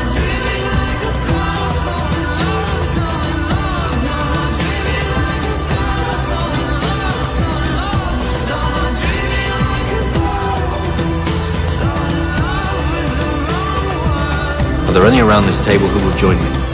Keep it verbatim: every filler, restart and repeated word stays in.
Are there any around this table who will join me?